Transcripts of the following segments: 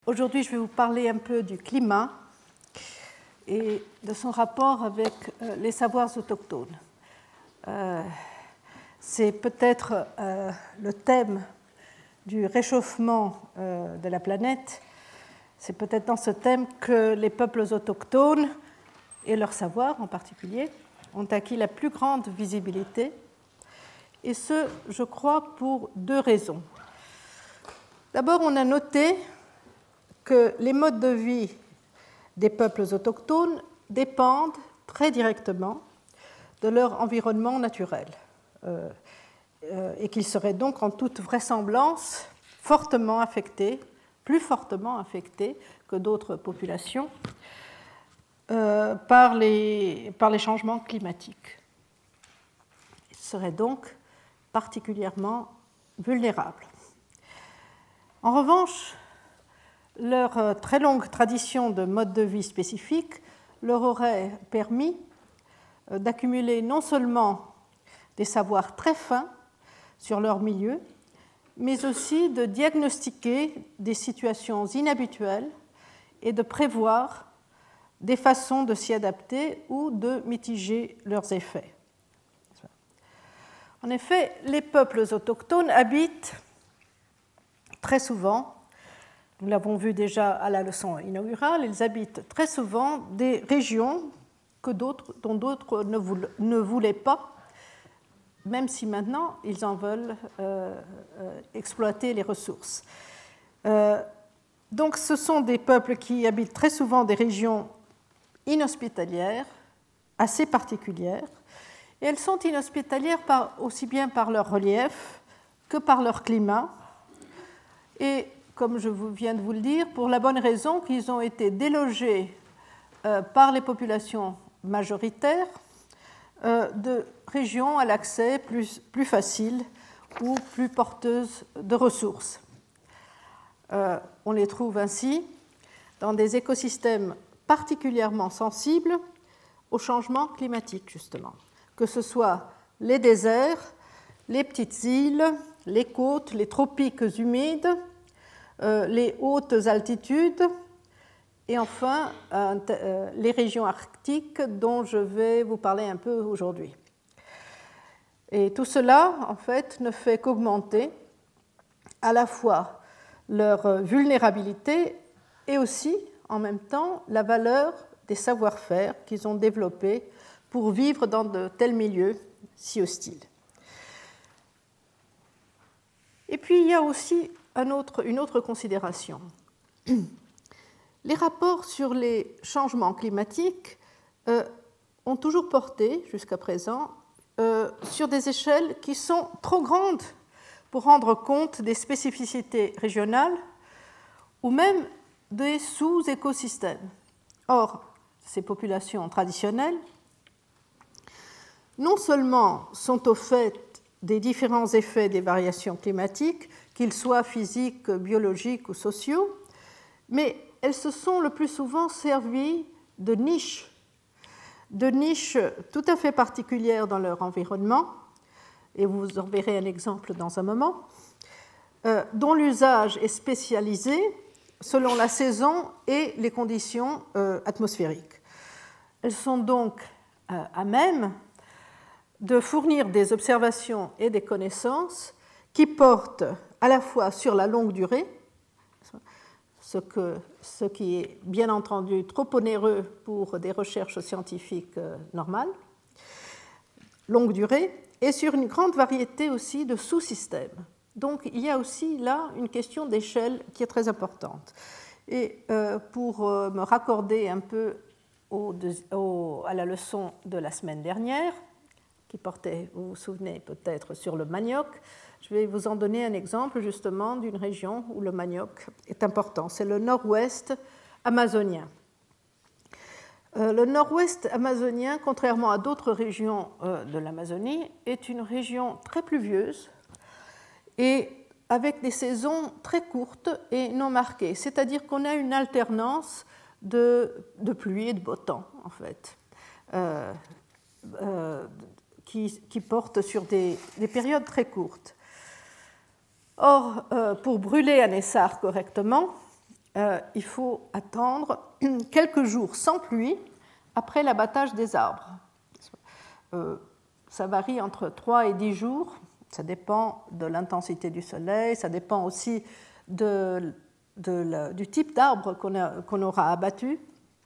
Aujourd'hui, je vais vous parler un peu du climat et de son rapport avec les savoirs autochtones. C'est peut-être le thème du réchauffement de la planète. C'est peut-être dans ce thème que les peuples autochtones, et leurs savoirs en particulier, ont acquis la plus grande visibilité, et ce, je crois, pour deux raisons. D'abord, on a noté que les modes de vie des peuples autochtones dépendent très directement de leur environnement naturel et qu'ils seraient donc en toute vraisemblance fortement affectés, plus fortement affectés que d'autres populations par les changements climatiques. Ils seraient donc particulièrement vulnérables. En revanche, leur très longue tradition de mode de vie spécifique leur aurait permis d'accumuler non seulement des savoirs très fins sur leur milieu, mais aussi de diagnostiquer des situations inhabituelles et de prévoir des façons de s'y adapter ou de mitiger leurs effets. En effet, les peuples autochtones habitent très souvent, nous l'avons vu déjà à la leçon inaugurale, ils habitent très souvent des régions dont d'autres ne voulaient pas, même si maintenant ils en veulent exploiter les ressources. Donc ce sont des peuples qui habitent très souvent des régions inhospitalières, assez particulières, et elles sont inhospitalières aussi bien par leur relief que par leur climat, et comme je viens de vous le dire, pour la bonne raison qu'ils ont été délogés par les populations majoritaires de régions à l'accès plus facile ou plus porteuses de ressources. On les trouve ainsi dans des écosystèmes particulièrement sensibles au changement climatique, justement, que ce soit les déserts, les petites îles, les côtes, les tropiques humides, les hautes altitudes et enfin les régions arctiques dont je vais vous parler un peu aujourd'hui. Et tout cela, en fait, ne fait qu'augmenter à la fois leur vulnérabilité et aussi, en même temps, la valeur des savoir-faire qu'ils ont développés pour vivre dans de tels milieux si hostiles. Et puis, il y a aussi une autre considération. Les rapports sur les changements climatiques ont toujours porté, jusqu'à présent, sur des échelles qui sont trop grandes pour rendre compte des spécificités régionales ou même des sous-écosystèmes. Or, ces populations traditionnelles, non seulement sont au fait des différents effets des variations climatiques, qu'ils soient physiques, biologiques ou sociaux, mais elles se sont le plus souvent servies de niches tout à fait particulières dans leur environnement, et vous en verrez un exemple dans un moment, dont l'usage est spécialisé selon la saison et les conditions atmosphériques. Elles sont donc à même de fournir des observations et des connaissances qui portent à la fois sur la longue durée, ce qui est bien entendu trop onéreux pour des recherches scientifiques normales, longue durée, et sur une grande variété aussi de sous-systèmes. Donc il y a aussi là une question d'échelle qui est très importante. Et pour me raccorder un peu à la leçon de la semaine dernière, qui portait, vous vous souvenez peut-être, sur le manioc, je vais vous en donner un exemple justement d'une région où le manioc est important. C'est le nord-ouest amazonien. Le nord-ouest amazonien, contrairement à d'autres régions de l'Amazonie, est une région très pluvieuse et avec des saisons très courtes et non marquées. C'est-à-dire qu'on a une alternance de pluie et de beau temps, en fait, qui porte sur des périodes très courtes. Or, pour brûler un essar correctement, il faut attendre quelques jours sans pluie après l'abattage des arbres. Ça varie entre 3 et 10 jours, ça dépend de l'intensité du soleil, ça dépend aussi du type d'arbre qu'on aura abattu.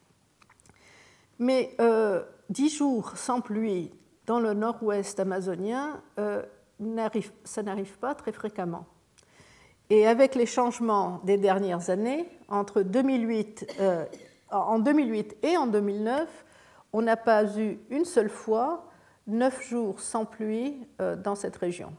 Mais 10 jours sans pluie dans le nord-ouest amazonien, ça n'arrive pas très fréquemment. Et avec les changements des dernières années, entre 2008, en 2008 et en 2009, on n'a pas eu une seule fois 9 jours sans pluie dans cette région.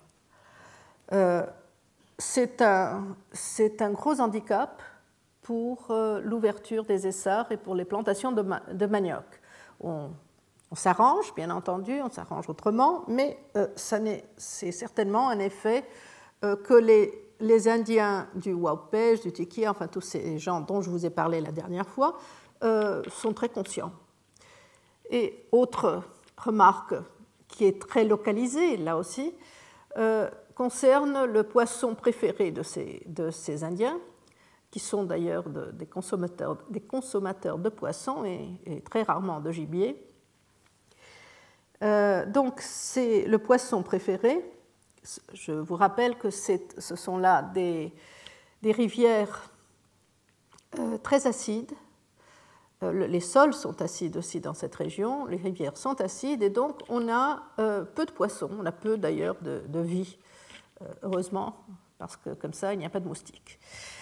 C'est un gros handicap pour l'ouverture des essarts et pour les plantations de manioc. On s'arrange, bien entendu, on s'arrange autrement, mais c'est certainement un effet que les Indiens du Waupège, du Tikia, enfin tous ces gens dont je vous ai parlé la dernière fois, sont très conscients. Et autre remarque qui est très localisée, là aussi, concerne le poisson préféré de ces Indiens, qui sont d'ailleurs des consommateurs de poissons et très rarement de gibier. Donc c'est le poisson préféré. Je vous rappelle que ce sont là des rivières très acides. Les sols sont acides aussi dans cette région, les rivières sont acides et donc on a peu de poissons, on a peu d'ailleurs de vie, heureusement, parce que comme ça il n'y a pas de moustiques.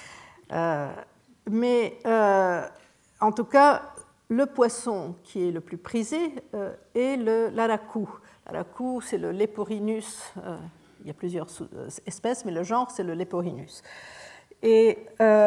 Mais en tout cas, le poisson qui est le plus prisé est l'araku. L'araku, c'est le Leporhinus. Il y a plusieurs espèces, mais le genre, c'est le Leporhinus. Et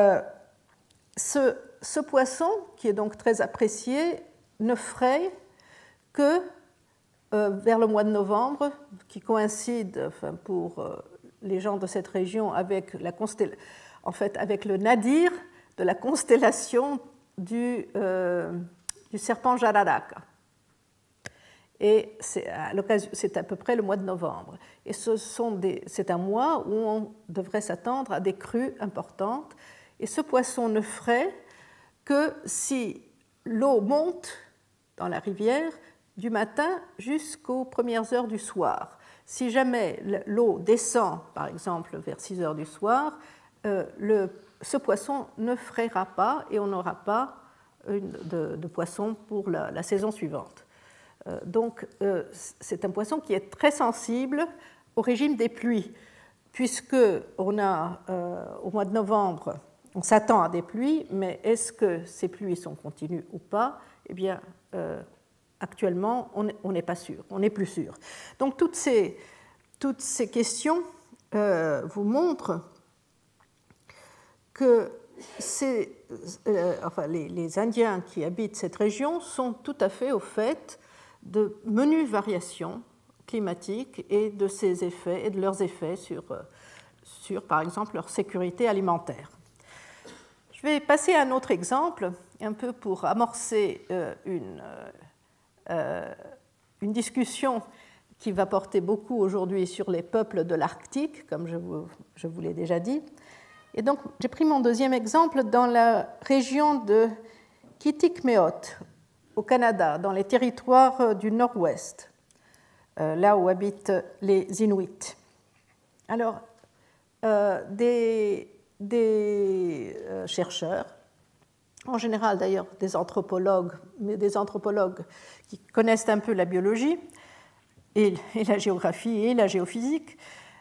ce poisson, qui est donc très apprécié, ne fraye que vers le mois de novembre, qui coïncide, enfin, pour les gens de cette région avec avec le nadir de la constellation du serpent Jararaca. Et c'est à peu près le mois de novembre. Et c'est un mois où on devrait s'attendre à des crues importantes. Et ce poisson ne fraie que si l'eau monte dans la rivière du matin jusqu'aux premières heures du soir. Si jamais l'eau descend, par exemple, vers 6 heures du soir, ce poisson ne frayera pas et on n'aura pas de poisson pour la saison suivante. Donc, c'est un poisson qui est très sensible au régime des pluies, puisque au mois de novembre, on s'attend à des pluies, mais est-ce que ces pluies sont continues ou pas? Eh bien, actuellement, on n'est pas sûr, on n'est plus sûr. Donc, toutes ces questions vous montrent que les Indiens qui habitent cette région sont tout à fait au fait de menues variations climatiques et de ces effets et de leurs effets sur par exemple, leur sécurité alimentaire. Je vais passer à un autre exemple, un peu pour amorcer une discussion qui va porter beaucoup aujourd'hui sur les peuples de l'Arctique, comme je vous l'ai déjà dit. Et donc, j'ai pris mon deuxième exemple dans la région de Kitikmeot, au Canada, dans les territoires du Nord-Ouest, là où habitent les Inuits. Alors, des chercheurs, en général d'ailleurs des anthropologues, mais des anthropologues qui connaissent un peu la biologie et la géographie et la géophysique,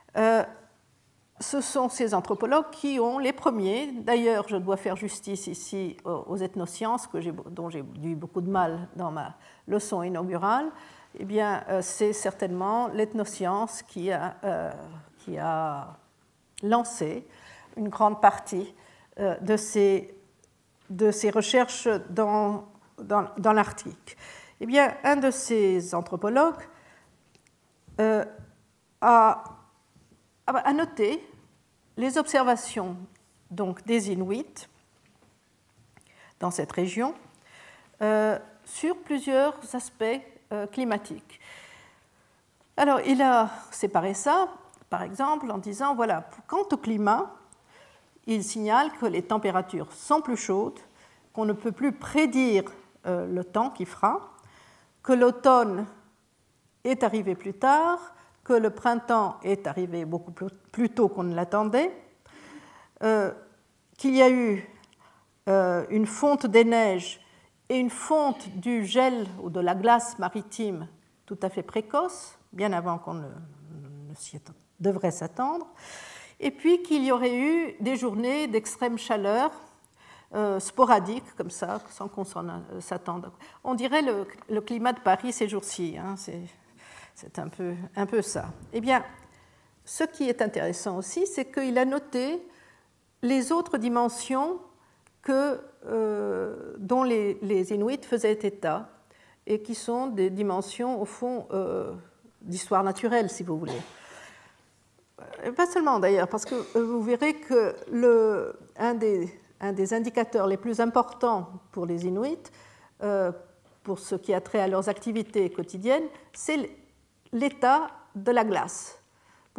ce sont ces anthropologues qui ont les premiers, d'ailleurs je dois faire justice ici aux ethnosciences dont j'ai eu beaucoup de mal dans ma leçon inaugurale, eh bien c'est certainement l'ethnoscience qui a lancé une grande partie de ces recherches dans l'Arctique. Eh bien, un de ces anthropologues a noté les observations donc, des Inuits dans cette région sur plusieurs aspects climatiques. Alors, il a séparé ça, par exemple, en disant, voilà, quant au climat, il signale que les températures sont plus chaudes, qu'on ne peut plus prédire le temps qu'il fera, que l'automne est arrivé plus tard, que le printemps est arrivé beaucoup plus tôt qu'on ne l'attendait, qu'il y a eu une fonte des neiges et une fonte du gel ou de la glace maritime tout à fait précoce, bien avant qu'on ne s'y devrait s'attendre, et puis qu'il y aurait eu des journées d'extrême chaleur sporadiques, comme ça, sans qu'on s'attende. On dirait le climat de Paris ces jours-ci, hein, c'est un peu ça. Eh bien, ce qui est intéressant aussi, c'est qu'il a noté les autres dimensions dont les Inuits faisaient état et qui sont des dimensions, au fond, d'histoire naturelle, si vous voulez. Pas seulement, d'ailleurs, parce que vous verrez que un des indicateurs les plus importants pour les Inuits, pour ce qui a trait à leurs activités quotidiennes, c'est l'état de la glace. Pourquoi ?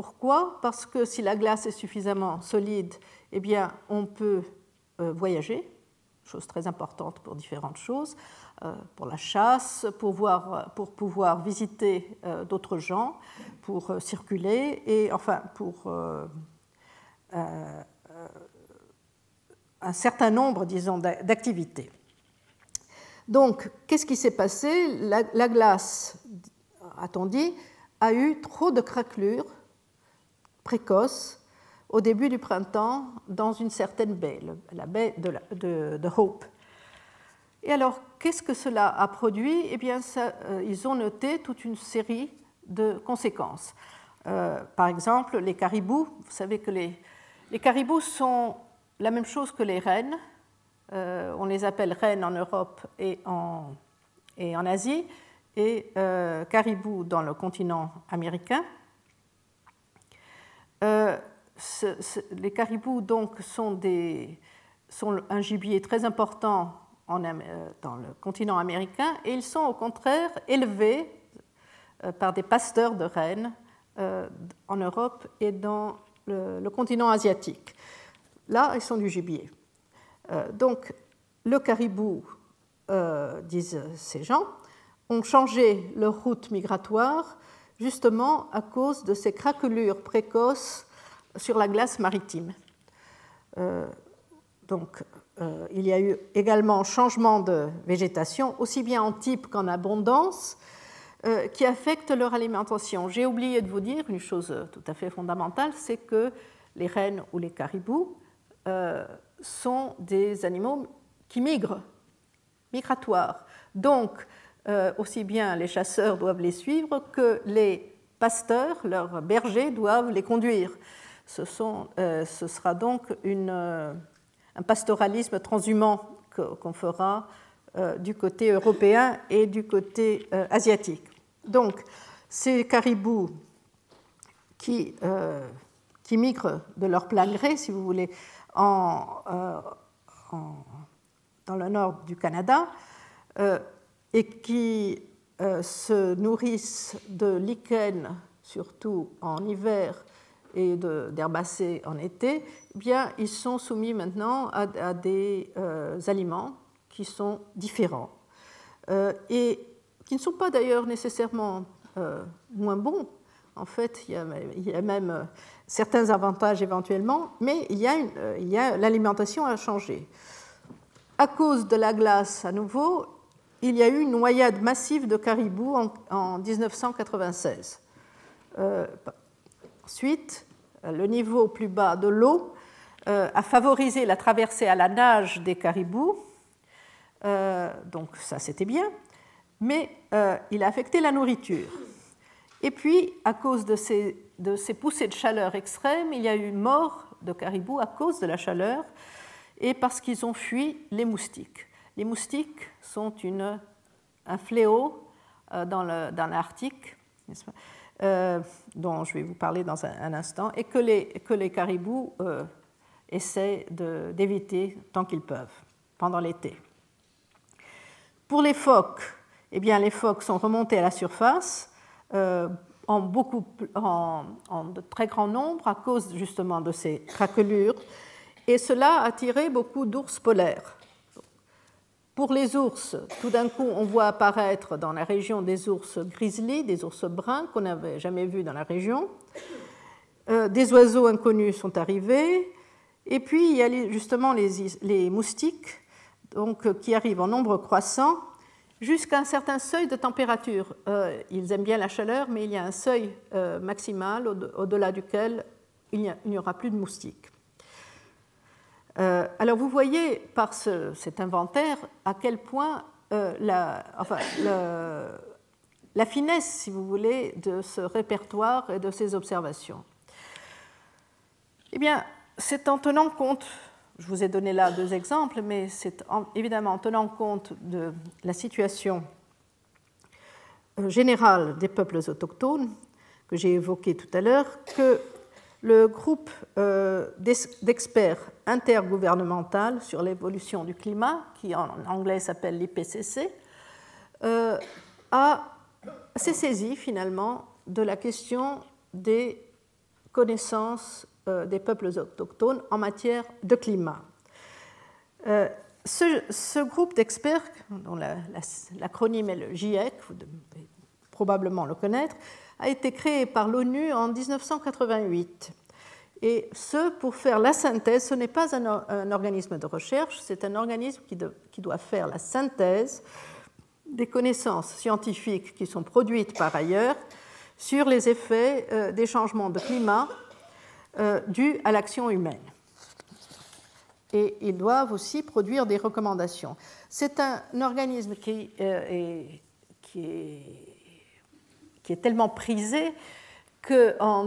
Parce que si la glace est suffisamment solide, eh bien, on peut voyager, chose très importante pour différentes choses, pour la chasse, pour pouvoir visiter d'autres gens, pour circuler, et enfin pour un certain nombre, disons, d'activités. Donc, qu'est-ce qui s'est passé ? La glace, a-t-on dit, a eu trop de craquelures précoces au début du printemps dans une certaine baie, la baie de Hope. Et alors, qu'est-ce que cela a produit ? Eh bien, ils ont noté toute une série de conséquences. Par exemple, les caribous. Vous savez que les caribous sont la même chose que les rennes. On les appelle rennes en Europe et en Asie, et caribous dans le continent américain. Les caribous donc sont un gibier très important dans le continent américain, et ils sont au contraire élevés par des pasteurs de rennes en Europe et dans le continent asiatique. Là, ils sont du gibier. Donc, le caribou, disent ces gens, ont changé leur route migratoire justement à cause de ces craquelures précoces sur la glace maritime. Donc, il y a eu également changement de végétation, aussi bien en type qu'en abondance, qui affectent leur alimentation. J'ai oublié de vous dire une chose tout à fait fondamentale, c'est que les rennes ou les caribous sont des animaux qui migratoires. Donc, aussi bien les chasseurs doivent les suivre que les pasteurs, leurs bergers, doivent les conduire. Ce sera donc un pastoralisme transhumant qu'on fera du côté européen et du côté asiatique. Donc, ces caribous qui migrent de leur plein gré, si vous voulez, dans le nord du Canada, et qui se nourrissent de lichens, surtout en hiver, et d'herbacées en été, eh bien, ils sont soumis maintenant à des aliments qui sont différents et qui ne sont pas d'ailleurs nécessairement moins bons. En fait, il y a même certains avantages éventuellement, mais l'alimentation a changé. À cause de la glace, à nouveau, il y a eu une noyade massive de caribous en 1996. Ensuite, le niveau plus bas de l'eau a favorisé la traversée à la nage des caribous, donc ça c'était bien, mais il a affecté la nourriture. Et puis, à cause de ces poussées de chaleur extrêmes, il y a eu mort de caribous à cause de la chaleur et parce qu'ils ont fui les moustiques. Les moustiques sont un fléau dans l'Arctique, n'est-ce pas, dont je vais vous parler dans un instant, et que les caribous essaient d'éviter tant qu'ils peuvent pendant l'été. Pour les phoques, eh bien, les phoques sont remontés à la surface en de très grand nombre à cause justement de ces craquelures, et cela a attiré beaucoup d'ours polaires. Pour les ours, tout d'un coup, on voit apparaître dans la région des ours grizzly, des ours bruns qu'on n'avait jamais vus dans la région. Des oiseaux inconnus sont arrivés. Et puis, il y a justement les moustiques, donc, qui arrivent en nombre croissant jusqu'à un certain seuil de température. Ils aiment bien la chaleur, mais il y a un seuil maximal au-delà duquel il n'y aura plus de moustiques. Alors vous voyez par cet inventaire à quel point la finesse, si vous voulez, de ce répertoire et de ces observations. Eh bien, c'est en tenant compte, je vous ai donné là 2 exemples, mais c'est évidemment en tenant compte de la situation générale des peuples autochtones que j'ai évoquée tout à l'heure que le groupe d'experts intergouvernemental sur l'évolution du climat, qui en anglais s'appelle l'IPCC, s'est saisi finalement de la question des connaissances des peuples autochtones en matière de climat. Ce groupe d'experts, dont l'acronyme est le GIEC, vous devez probablement le connaître, a été créé par l'ONU en 1988. Et ce, pour faire la synthèse, ce n'est pas un organisme de recherche, c'est un organisme qui doit faire la synthèse des connaissances scientifiques qui sont produites par ailleurs sur les effets des changements de climat dus à l'action humaine. Et ils doivent aussi produire des recommandations. C'est un organisme qui est tellement prisé qu'en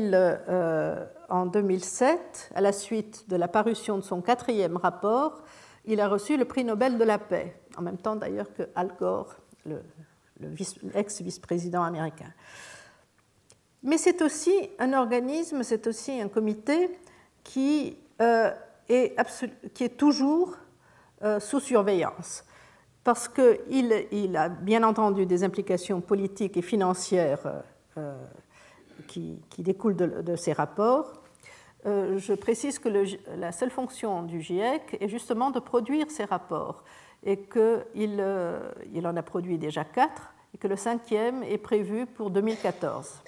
2007, à la suite de la parution de son 4e rapport, il a reçu le prix Nobel de la paix, en même temps d'ailleurs que Al Gore, l'ex-vice-président américain. Mais c'est aussi un organisme, c'est aussi un comité qui est toujours sous surveillance, parce qu'il a bien entendu des implications politiques et financières qui découlent de ces rapports. Je précise que la seule fonction du GIEC est justement de produire ces rapports et qu'il en a produit déjà 4 et que le 5e est prévu pour 2014.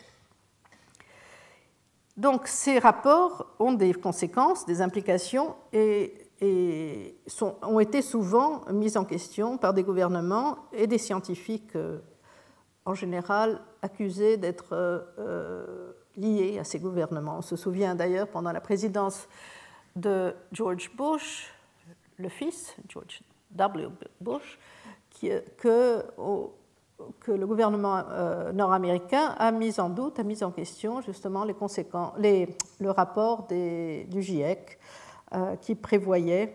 Donc ces rapports ont des conséquences, des implications et ont été souvent mis en question par des gouvernements et des scientifiques en général accusés d'être liés à ces gouvernements. On se souvient d'ailleurs pendant la présidence de George Bush, le fils, George W. Bush, que le gouvernement nord-américain a mis en doute, a mis en question justement le rapport du GIEC qui prévoyait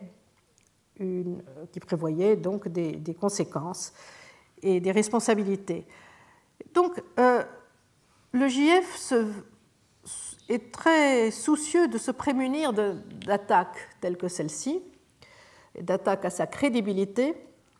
donc des conséquences et des responsabilités. Donc, le GIEC est très soucieux de se prémunir d'attaques telles que celle-ci, et d'attaques à sa crédibilité,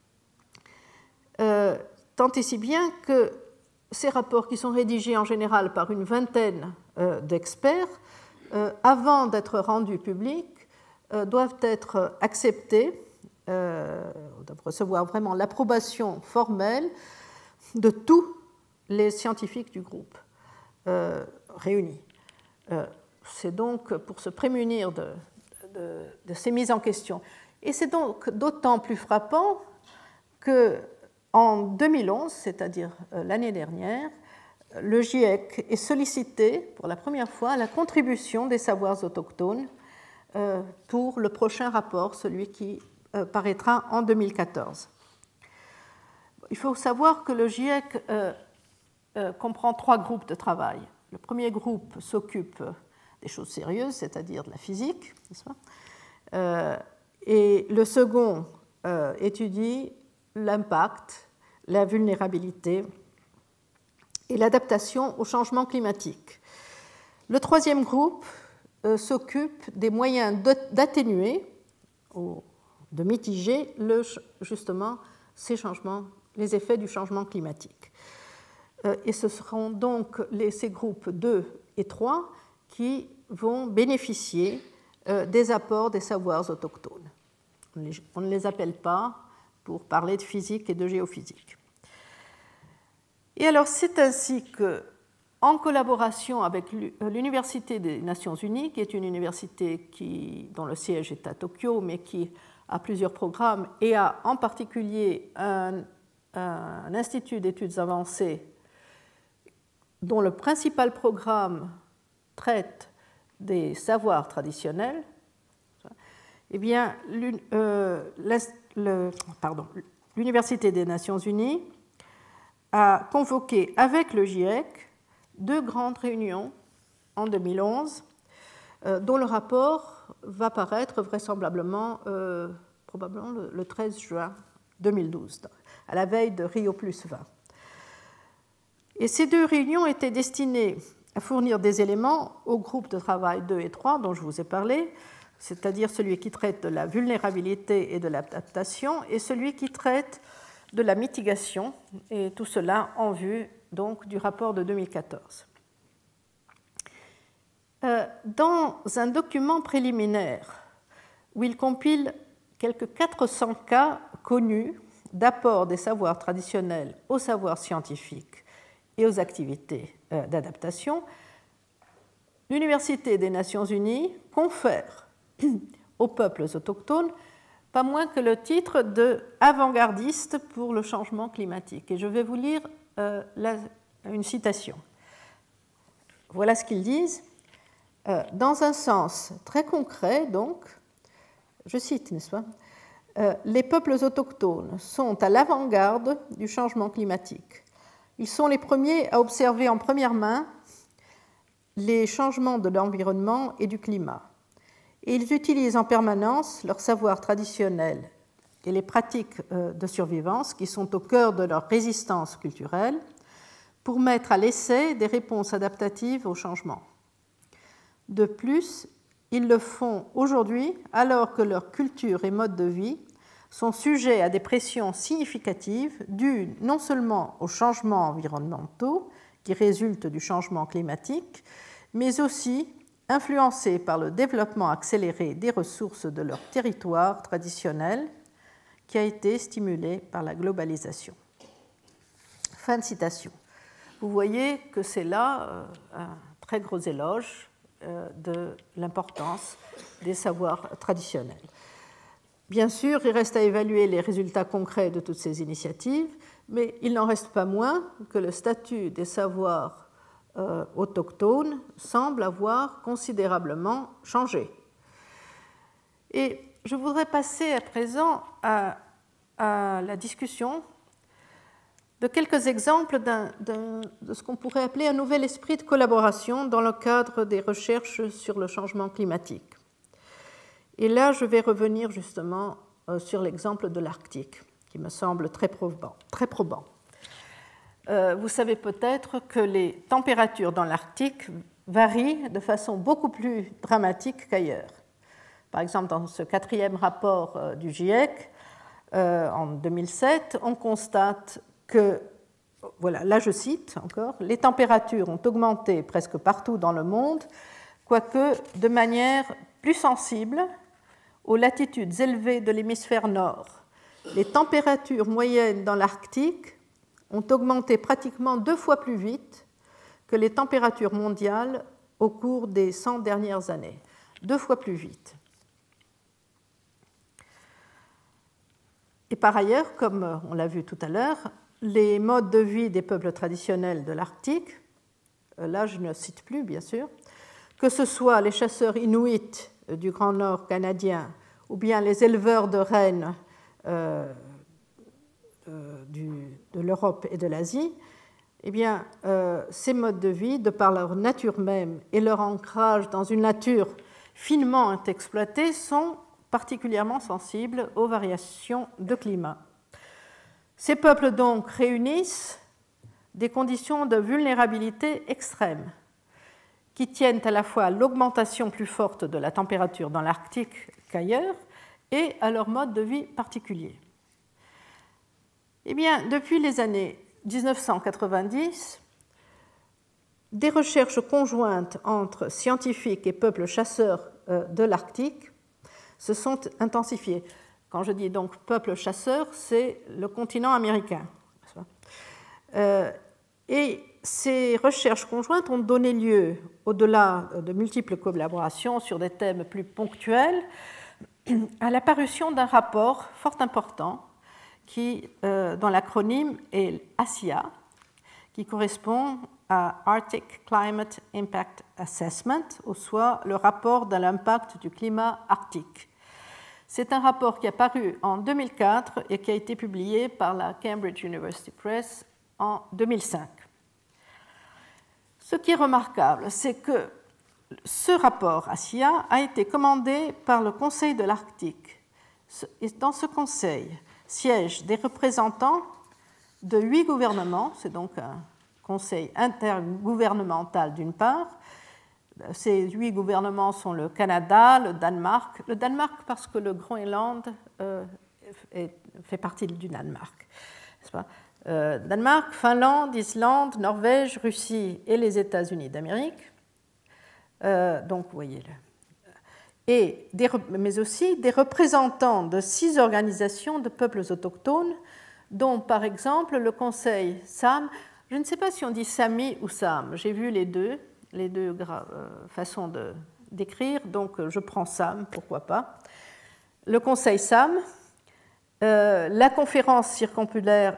tant et si bien que ces rapports, qui sont rédigés en général par une vingtaine d'experts, avant d'être rendus publics, doivent être acceptés, doivent recevoir vraiment l'approbation formelle de tous les scientifiques du groupe réunis. C'est donc pour se prémunir de ces mises en question. Et c'est donc d'autant plus frappant qu'en 2011, c'est-à-dire l'année dernière, le GIEC est sollicité pour la première fois à la contribution des savoirs autochtones pour le prochain rapport, celui qui paraîtra en 2014. Il faut savoir que le GIEC comprend 3 groupes de travail. Le premier groupe s'occupe des choses sérieuses, c'est-à-dire de la physique, n'est-ce pas ? Et le second étudie l'impact, la vulnérabilité et l'adaptation au changement climatique. Le troisième groupe s'occupe des moyens d'atténuer ou de mitiger justement ces changements, les effets du changement climatique. Et ce seront donc ces groupes 2 et 3 qui vont bénéficier des apports des savoirs autochtones. On ne les appelle pas pour parler de physique et de géophysique. Et alors, c'est ainsi que, en collaboration avec l'Université des Nations Unies, qui est une université dont le siège est à Tokyo, mais qui a plusieurs programmes et a en particulier un institut d'études avancées dont le principal programme traite des savoirs traditionnels, eh bien, l'Université des Nations Unies a convoqué avec le GIEC 2 grandes réunions en 2011, dont le rapport va paraître vraisemblablement probablement le 13 juin 2012, à la veille de Rio+20. Et ces 2 réunions étaient destinées à fournir des éléments aux groupes de travail 2 et 3 dont je vous ai parlé, c'est-à-dire celui qui traite de la vulnérabilité et de l'adaptation et celui qui traite de la mitigation, et tout cela en vue donc du rapport de 2014. Dans un document préliminaire où il compile quelques 400 cas connus d'apport des savoirs traditionnels aux savoirs scientifiques et aux activités d'adaptation, l'Université des Nations Unies confère aux peuples autochtones pas moins que le titre de avant-gardiste pour le changement climatique. Et je vais vous lire une citation. Voilà ce qu'ils disent. Dans un sens très concret, donc, je cite, n'est-ce pas, les peuples autochtones sont à l'avant-garde du changement climatique. Ils sont les premiers à observer en première main les changements de l'environnement et du climat. Et ils utilisent en permanence leurs savoirs traditionnels et les pratiques de survivance qui sont au cœur de leur résistance culturelle pour mettre à l'essai des réponses adaptatives au changement. De plus, ils le font aujourd'hui alors que leur culture et mode de vie sont sujets à des pressions significatives dues non seulement aux changements environnementaux qui résultent du changement climatique, mais aussi influencés par le développement accéléré des ressources de leur territoire traditionnel qui a été stimulé par la globalisation. Fin de citation. Vous voyez que c'est là un très gros éloge de l'importance des savoirs traditionnels. Bien sûr, il reste à évaluer les résultats concrets de toutes ces initiatives, mais il n'en reste pas moins que le statut des savoirs autochtones semble avoir considérablement changé. Et je voudrais passer à présent à la discussion de quelques exemples de ce qu'on pourrait appeler un nouvel esprit de collaboration dans le cadre des recherches sur le changement climatique. Et là, je vais revenir justement sur l'exemple de l'Arctique, qui me semble très probant. Vous savez peut-être que les températures dans l'Arctique varient de façon beaucoup plus dramatique qu'ailleurs. Par exemple, dans ce 4e rapport du GIEC, en 2007, on constate que, voilà, là je cite encore, les températures ont augmenté presque partout dans le monde, quoique de manière plus sensible aux latitudes élevées de l'hémisphère nord. Les températures moyennes dans l'Arctique ont augmenté pratiquement 2 fois plus vite que les températures mondiales au cours des 100 dernières années. 2 fois plus vite. Et par ailleurs, comme on l'a vu tout à l'heure, les modes de vie des peuples traditionnels de l'Arctique, là je ne cite plus bien sûr, que ce soit les chasseurs inuits du Grand Nord canadien ou bien les éleveurs de rennes de l'Europe et de l'Asie, eh bien, ces modes de vie, de par leur nature même et leur ancrage dans une nature finement exploitée, sont particulièrement sensibles aux variations de climat. Ces peuples donc réunissent des conditions de vulnérabilité extrêmes qui tiennent à la fois à l'augmentation plus forte de la température dans l'Arctique qu'ailleurs et à leur mode de vie particulier. Eh bien, depuis les années 1990, des recherches conjointes entre scientifiques et peuples chasseurs de l'Arctique se sont intensifiées. Quand je dis donc peuple chasseur, c'est le continent américain. Et ces recherches conjointes ont donné lieu, au-delà de multiples collaborations sur des thèmes plus ponctuels, à la parution d'un rapport fort important dont l'acronyme est ASIA, qui correspond à Arctic Climate Impact Assessment, ou soit le rapport de l'impact du climat arctique. C'est un rapport qui est paru en 2004 et qui a été publié par la Cambridge University Press en 2005. Ce qui est remarquable, c'est que ce rapport ASIA a été commandé par le Conseil de l'Arctique. Et dans ce conseil siègent des représentants de 8 gouvernements, c'est donc un conseil intergouvernemental d'une part. Ces 8 gouvernements sont le Canada, le Danemark parce que le Groenland fait partie du Danemark, n'est-ce pas? Danemark, Finlande, Islande, Norvège, Russie et les États-Unis d'Amérique. Donc, vous voyez, mais aussi des représentants de 6 organisations de peuples autochtones, dont par exemple le Conseil SAM. Je ne sais pas si on dit Sami ou Sam, j'ai vu les deux façons d'écrire, donc je prends Sam, pourquoi pas. Le Conseil SAM, la conférence circumpolaire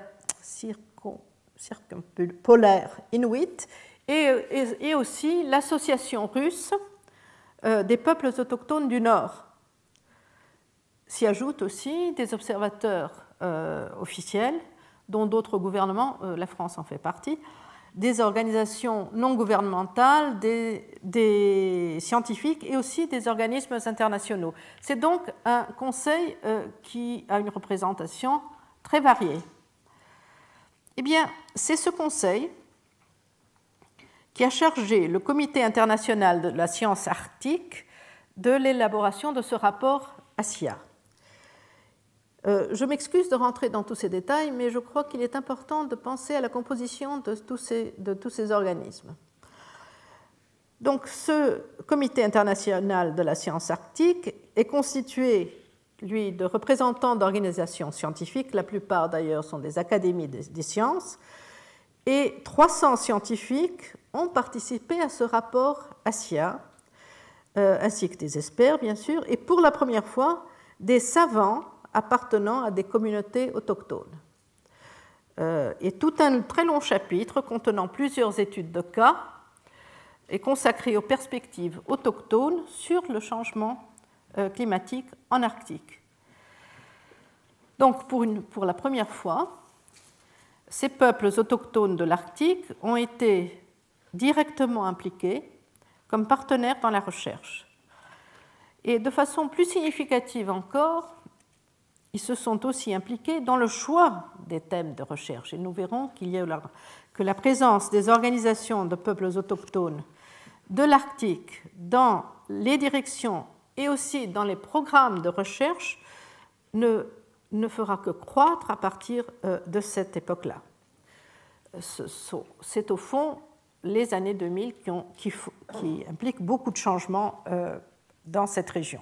Inuit et aussi l'association russe des peuples autochtones du Nord. S'y ajoutent aussi des observateurs officiels, dont d'autres gouvernements, la France en fait partie, des organisations non gouvernementales, des scientifiques et aussi des organismes internationaux. C'est donc un conseil qui a une représentation très variée. Eh bien, c'est ce conseil qui a chargé le Comité international de la science arctique de l'élaboration de ce rapport ASIA. Je m'excuse de rentrer dans tous ces détails, mais je crois qu'il est important de penser à la composition de tous ces organismes. Donc, ce Comité international de la science arctique est constitué, lui, de représentants d'organisations scientifiques, la plupart d'ailleurs sont des académies des sciences, et 300 scientifiques ont participé à ce rapport ASIA, ainsi que des experts, bien sûr, et pour la première fois, des savants appartenant à des communautés autochtones. Et tout un très long chapitre contenant plusieurs études de cas est consacré aux perspectives autochtones sur le changement climatique en Arctique. Donc, pour la première fois, ces peuples autochtones de l'Arctique ont été directement impliqués comme partenaires dans la recherche. Et de façon plus significative encore, ils se sont aussi impliqués dans le choix des thèmes de recherche. Et nous verrons que la présence des organisations de peuples autochtones de l'Arctique dans les directions et aussi dans les programmes de recherche ne fera que croître à partir de cette époque-là. C'est au fond les années 2000 qui impliquent beaucoup de changements dans cette région.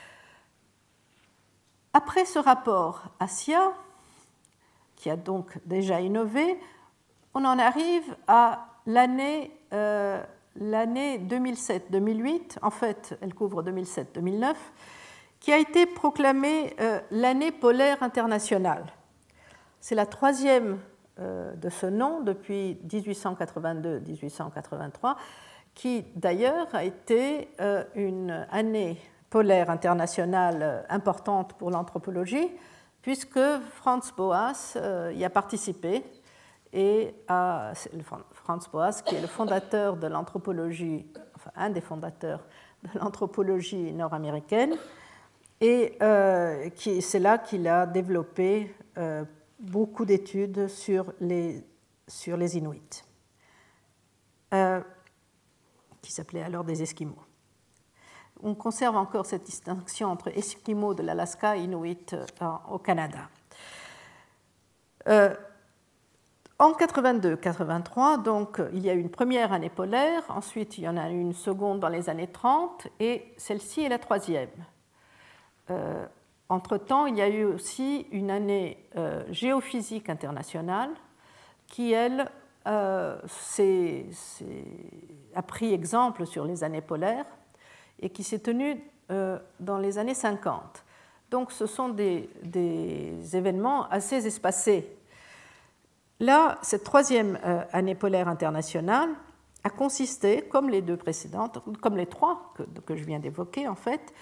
Après ce rapport ASIA, qui a donc déjà innové, on en arrive à l'année 2007-2008, en fait elle couvre 2007-2009, qui a été proclamée l'année polaire internationale. C'est la troisième de ce nom depuis 1882-1883, qui d'ailleurs a été une année polaire internationale importante pour l'anthropologie, puisque Franz Boas y a participé, et Franz Boas, qui est le fondateur de l'anthropologie, enfin un des fondateurs de l'anthropologie nord-américaine, et c'est là qu'il a développé beaucoup d'études sur les Inuits, qui s'appelaient alors des Esquimaux. On conserve encore cette distinction entre Esquimaux de l'Alaska et Inuits au Canada. En 82-83, donc, il y a eu une première année polaire, ensuite il y en a eu une seconde dans les années 30, et celle-ci est la troisième. Entre-temps, il y a eu aussi une année géophysique internationale qui, elle, a pris exemple sur les années polaires et qui s'est tenue dans les années 50. Donc ce sont des événements assez espacés. Là, cette troisième année polaire internationale a consisté, comme les deux précédentes, comme les trois que je viens d'évoquer en fait,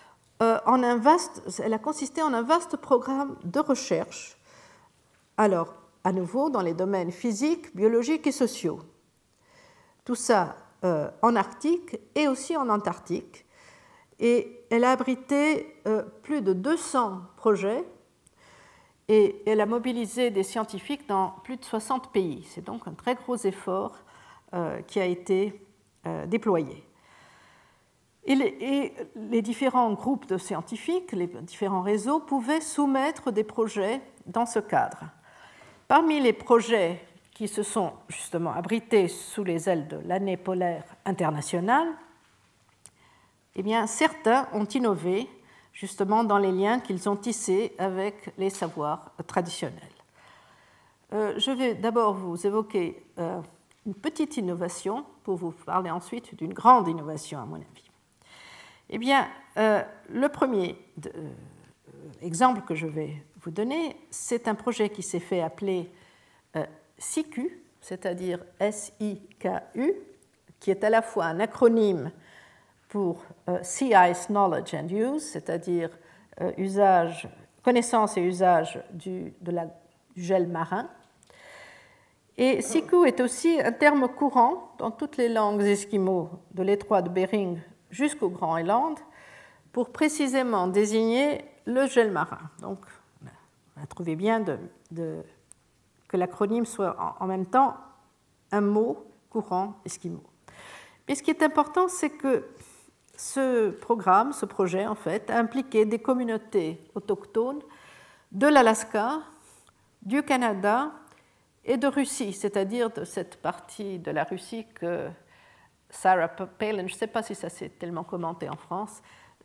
elle a consisté en un vaste programme de recherche, alors à nouveau dans les domaines physiques, biologiques et sociaux. Tout ça en Arctique et aussi en Antarctique. Et elle a abrité plus de 200 projets et elle a mobilisé des scientifiques dans plus de 60 pays. C'est donc un très gros effort qui a été déployé. Et les différents groupes de scientifiques, les différents réseaux pouvaient soumettre des projets dans ce cadre. Parmi les projets qui se sont justement abrités sous les ailes de l'année polaire internationale, eh bien, certains ont innové justement dans les liens qu'ils ont tissés avec les savoirs traditionnels. Je vais d'abord vous évoquer une petite innovation pour vous parler ensuite d'une grande innovation, à mon avis. Eh bien, le premier exemple que je vais vous donner, c'est un projet qui s'est fait appeler SIKU, c'est-à-dire S-I-K-U, qui est à la fois un acronyme pour Sea Ice Knowledge and Use, c'est-à-dire connaissance et usage du gel marin. Et SIKU est aussi un terme courant dans toutes les langues esquimaux de l'étroit de Bering jusqu'au Groenland pour précisément désigner le gel marin. Donc, on a trouvé bien que l'acronyme soit en même temps un mot courant esquimau. Mais ce qui est important, c'est que ce programme, ce projet, en fait, a impliqué des communautés autochtones de l'Alaska, du Canada et de Russie, c'est-à-dire de cette partie de la Russie que Sarah Palin, je ne sais pas si ça s'est tellement commenté en France,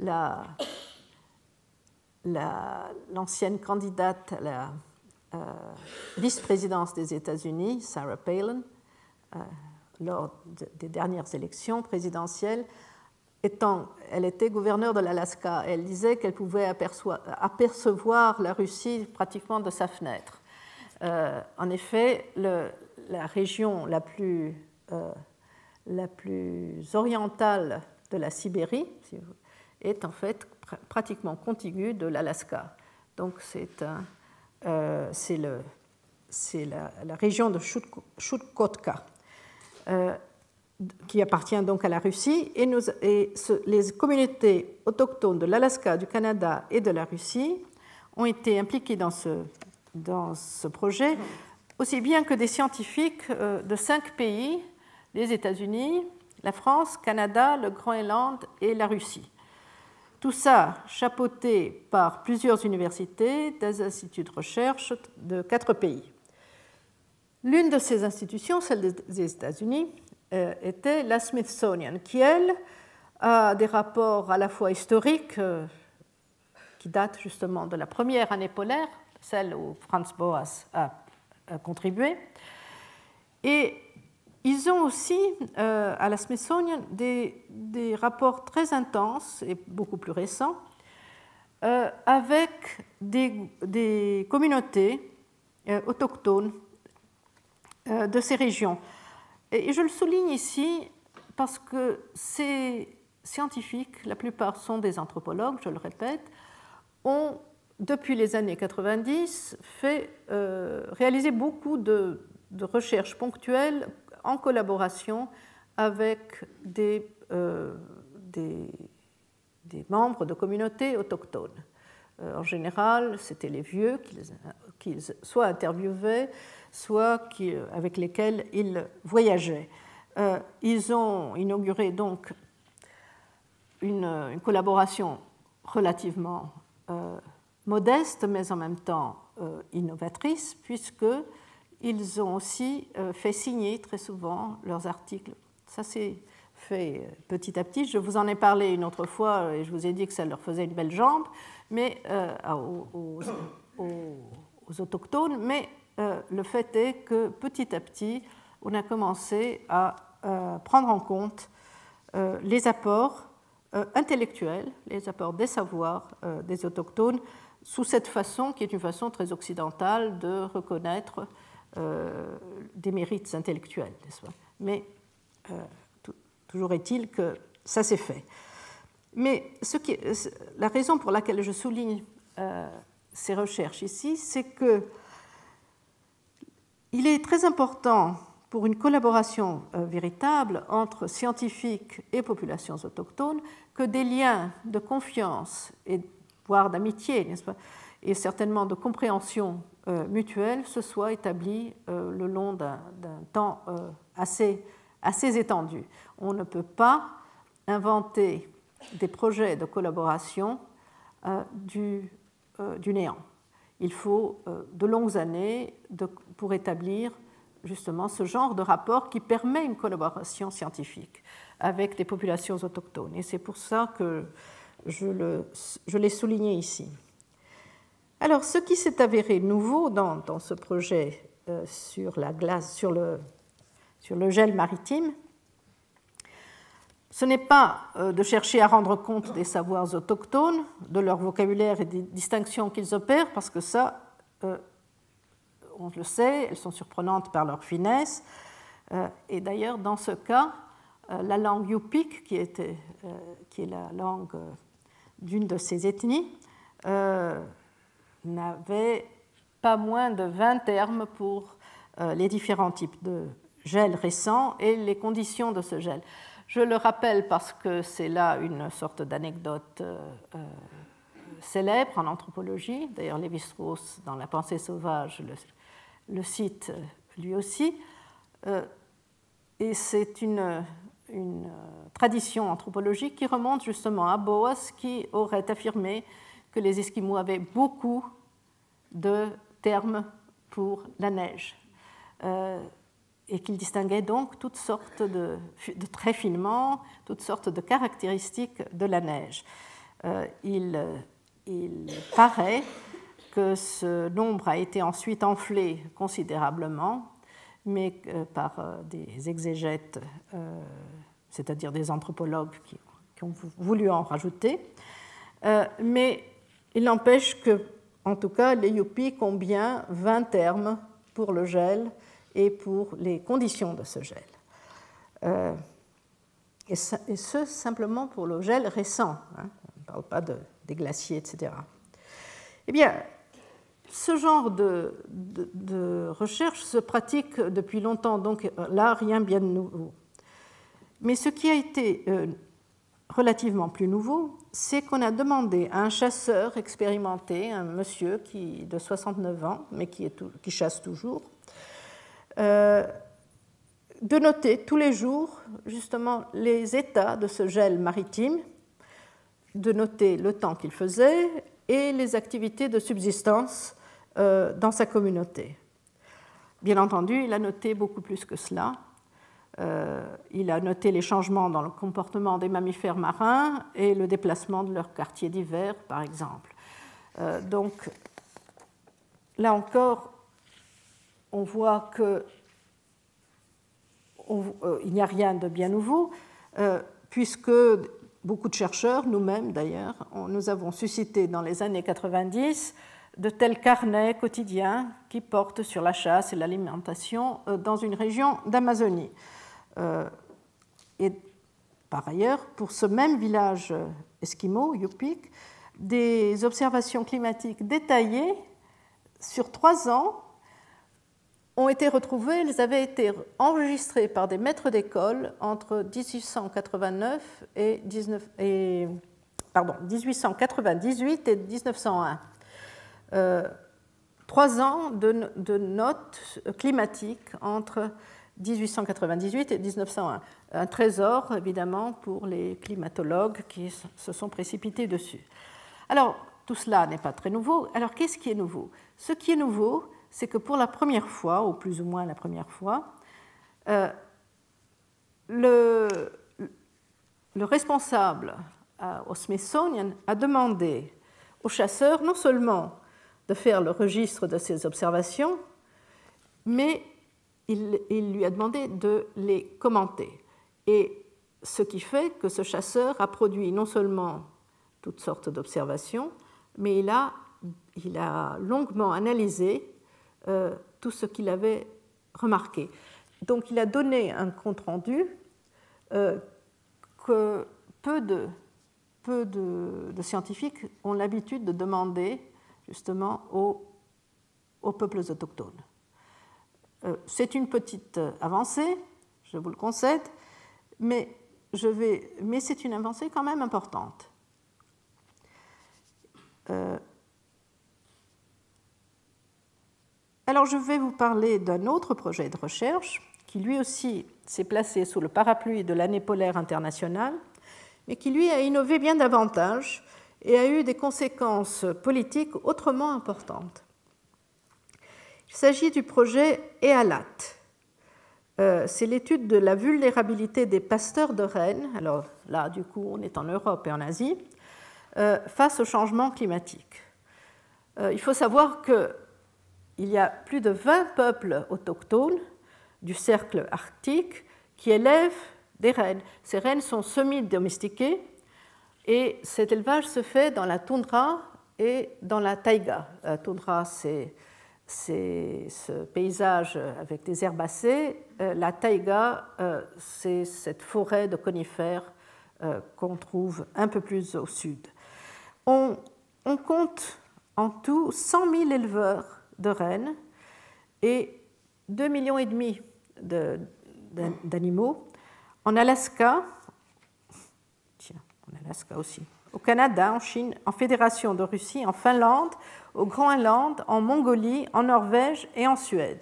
l'ancienne candidate à la vice-présidence des États-Unis, Sarah Palin, lors des dernières élections présidentielles, elle était gouverneure de l'Alaska. Elle disait qu'elle pouvait apercevoir la Russie pratiquement de sa fenêtre. En effet, la région la plus orientale de la Sibérie est en fait pratiquement contiguë de l'Alaska. Donc c'est la région de Chukotka, qui appartient donc à la Russie, et les communautés autochtones de l'Alaska, du Canada et de la Russie ont été impliquées dans ce projet, aussi bien que des scientifiques de 5 pays, les États-Unis, la France, Canada, le Groenland et la Russie. Tout ça chapeauté par plusieurs universités, des instituts de recherche de 4 pays. L'une de ces institutions, celle des États-Unis, était la Smithsonian, qui, elle, a des rapports à la fois historiques, qui datent justement de la première année polaire, celle où Franz Boas a contribué, et ils ont aussi, à la Smithsonian, des rapports très intenses et beaucoup plus récents avec des communautés autochtones de ces régions. Et je le souligne ici parce que ces scientifiques, la plupart sont des anthropologues, je le répète, ont, depuis les années 90, réalisé beaucoup de recherches ponctuelles en collaboration avec des membres de communautés autochtones. En général, c'était les vieux qu'ils soit interviewaient, soit avec lesquels ils voyageaient. Ils ont inauguré donc une collaboration relativement modeste, mais en même temps innovatrice, puisqu'ils ils ont aussi fait signer très souvent leurs articles. Ça s'est fait petit à petit. Je vous en ai parlé une autre fois et je vous ai dit que ça leur faisait une belle jambe, mais aux autochtones, mais le fait est que petit à petit, on a commencé à prendre en compte les apports intellectuels, les apports des savoirs des autochtones, sous cette façon qui est une façon très occidentale de reconnaître des mérites intellectuels, n'est-ce pas? Mais toujours est-il que ça s'est fait. Mais la raison pour laquelle je souligne ces recherches ici, c'est que il est très important pour une collaboration véritable entre scientifiques et populations autochtones que des liens de confiance et voire d'amitié, n'est-ce pas, et certainement de compréhension mutuelle se soient établis le long d'un temps assez étendu. On ne peut pas inventer des projets de collaboration du néant. Il faut de longues années pour établir justement ce genre de rapport qui permet une collaboration scientifique avec des populations autochtones. Et c'est pour ça que je l'ai souligné ici. Alors, ce qui s'est avéré nouveau dans ce projet sur la glace, sur le gel maritime, ce n'est pas de chercher à rendre compte des savoirs autochtones, de leur vocabulaire et des distinctions qu'ils opèrent, parce que ça, on le sait, elles sont surprenantes par leur finesse. Et d'ailleurs, dans ce cas, la langue Yupik, qui est la langue d'une de ces ethnies, n'avait pas moins de 20 termes pour les différents types de gel récents et les conditions de ce gel. Je le rappelle parce que c'est là une sorte d'anecdote célèbre en anthropologie. D'ailleurs, Lévi-Strauss, dans La pensée sauvage, le cite lui aussi. Et c'est une tradition anthropologique qui remonte justement à Boas, qui aurait affirmé que les Esquimaux avaient beaucoup de termes pour la neige. Et qu'il distinguait donc toutes sortes de très finement, toutes sortes de caractéristiques de la neige. Il paraît que ce nombre a été ensuite enflé considérablement, mais par des exégètes, c'est-à-dire des anthropologues qui ont voulu en rajouter. Mais il n'empêche que, en tout cas, les Yupik ont bien 20 termes pour le gel et pour les conditions de ce gel. Et ce, simplement pour le gel récent. Hein. On ne parle pas des glaciers, etc. Eh bien, ce genre de recherche se pratique depuis longtemps, donc là, rien bien de nouveau. Mais ce qui a été relativement plus nouveau, c'est qu'on a demandé à un chasseur expérimenté, un monsieur de 69 ans, mais qui chasse toujours, de noter tous les jours justement les états de ce gel maritime, de noter le temps qu'il faisait et les activités de subsistance dans sa communauté. Bien entendu, il a noté beaucoup plus que cela. Il a noté les changements dans le comportement des mammifères marins et le déplacement de leurs quartiers d'hiver, par exemple. Donc, là encore, on voit qu'il n'y a rien de bien nouveau, puisque beaucoup de chercheurs, nous-mêmes d'ailleurs, nous avons suscité dans les années 90 de tels carnets quotidiens qui portent sur la chasse et l'alimentation dans une région d'Amazonie. Et par ailleurs, pour ce même village esquimau, Yupik, des observations climatiques détaillées sur 3 ans ont été retrouvées. Elles avaient été enregistrées par des maîtres d'école entre 1898 et 1901. 3 ans de notes climatiques entre 1898 et 1901. Un trésor, évidemment, pour les climatologues qui se sont précipités dessus. Alors, tout cela n'est pas très nouveau. Alors, qu'est-ce qui est nouveau ? Ce qui est nouveau, c'est que pour la première fois, ou plus ou moins la première fois, le responsable au Smithsonian a demandé aux chasseurs non seulement de faire le registre de ces observations, mais il lui a demandé de les commenter. Et ce qui fait que ce chasseur a produit non seulement toutes sortes d'observations, mais il a longuement analysé tout ce qu'il avait remarqué. Donc il a donné un compte-rendu que peu de scientifiques ont l'habitude de demander justement aux peuples autochtones. C'est une petite avancée, je vous le concède, mais c'est une avancée quand même importante. Alors je vais vous parler d'un autre projet de recherche qui lui aussi s'est placé sous le parapluie de l'année polaire internationale, mais qui lui a innové bien davantage et a eu des conséquences politiques autrement importantes. Il s'agit du projet EALAT. C'est l'étude de la vulnérabilité des pasteurs de rennes, alors là du coup on est en Europe et en Asie, face au changement climatique. Il faut savoir qu'il y a plus de 20 peuples autochtones du cercle arctique qui élèvent des rennes. Ces rennes sont semi-domestiquées et cet élevage se fait dans la toundra et dans la taïga. La toundra, c'est ce paysage avec des herbacées. La taïga, c'est cette forêt de conifères qu'on trouve un peu plus au sud. On compte en tout 100 000 éleveurs de rennes et 2,5 millions d'animaux en Alaska, aussi, au Canada, en Chine, en Fédération de Russie, en Finlande, au Groenland, en Mongolie, en Norvège et en Suède.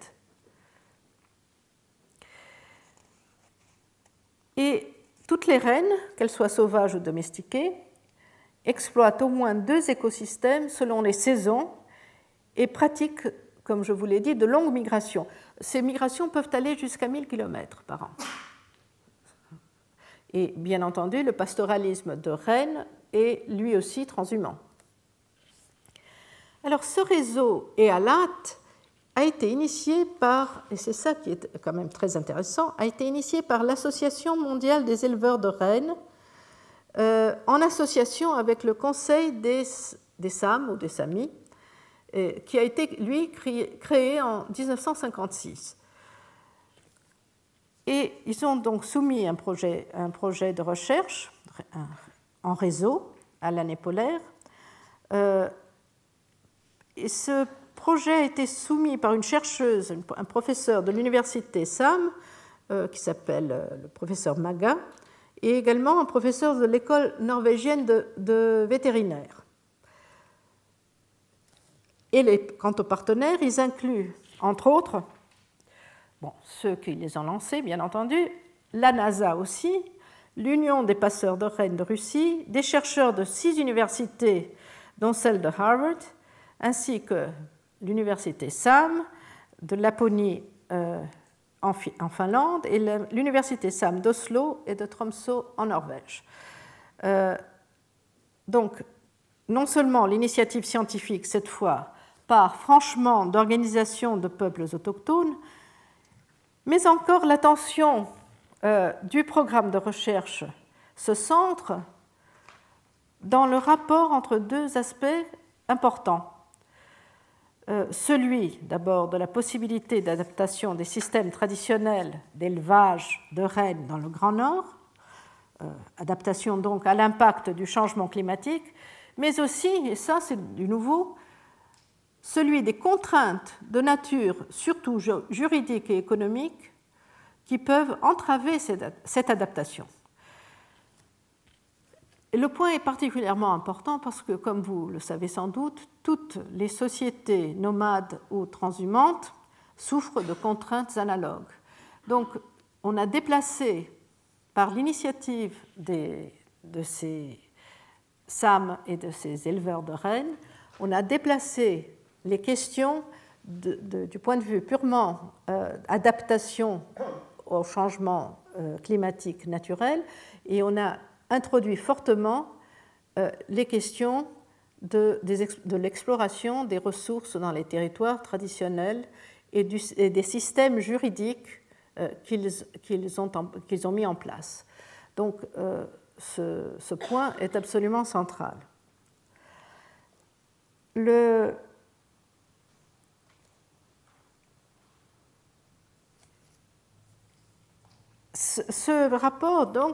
Et toutes les rennes, qu'elles soient sauvages ou domestiquées, exploitent au moins 2 écosystèmes selon les saisons et pratiquent, comme je vous l'ai dit, de longues migrations. Ces migrations peuvent aller jusqu'à 1000 km par an. Et bien entendu, le pastoralisme de rennes est lui aussi transhumant. Alors ce réseau EALAT a été initié par, et c'est ça qui est quand même très intéressant, a été initié par l'Association mondiale des éleveurs de rennes en association avec le Conseil des Sames ou des Samis, qui a été, lui, créé en 1956. Et ils ont donc soumis un projet de recherche en réseau à l'année polaire. Et ce projet a été soumis par une chercheuse, un professeur de l'université SAM, qui s'appelle le professeur Maga, et également un professeur de l'école norvégienne de vétérinaire. Et quant aux partenaires, ils incluent, entre autres, ceux qui les ont lancés, bien entendu, la NASA aussi, l'Union des passeurs de rennes de Russie, des chercheurs de 6 universités, dont celle de Harvard, ainsi que l'université SAM de Laponie en Finlande et l'université SAM d'Oslo et de Tromsø en Norvège. Donc, non seulement l'initiative scientifique, cette fois, part franchement d'organisations de peuples autochtones, mais encore l'attention du programme de recherche se centre dans le rapport entre 2 aspects importants. Celui d'abord de la possibilité d'adaptation des systèmes traditionnels d'élevage de rennes dans le Grand Nord, adaptation donc à l'impact du changement climatique, mais aussi, et ça c'est du nouveau, celui des contraintes de nature surtout juridique et économique qui peuvent entraver cette adaptation. Et le point est particulièrement important parce que, comme vous le savez sans doute, toutes les sociétés nomades ou transhumantes souffrent de contraintes analogues. Donc, on a déplacé, par l'initiative de ces SAM et de ces éleveurs de rennes, on a déplacé les questions du point de vue purement adaptation au changement climatique naturel, et on a introduit fortement les questions de l'exploration des ressources dans les territoires traditionnels et des systèmes juridiques qu'ils ont mis en place. Donc, ce point est absolument central. Ce rapport, donc,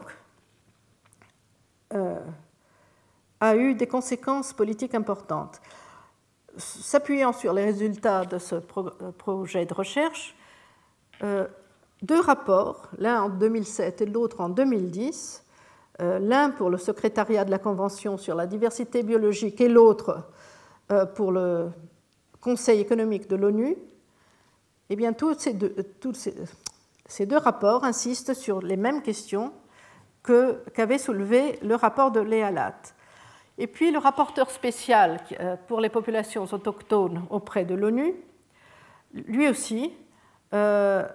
a eu des conséquences politiques importantes. S'appuyant sur les résultats de ce projet de recherche, deux rapports, l'un en 2007 et l'autre en 2010, l'un pour le secrétariat de la Convention sur la diversité biologique et l'autre pour le Conseil économique de l'ONU, eh bien, ces deux rapports insistent sur les mêmes questions qu'avait soulevé le rapport de Léa Latt. Et puis le rapporteur spécial pour les populations autochtones auprès de l'ONU, lui aussi, a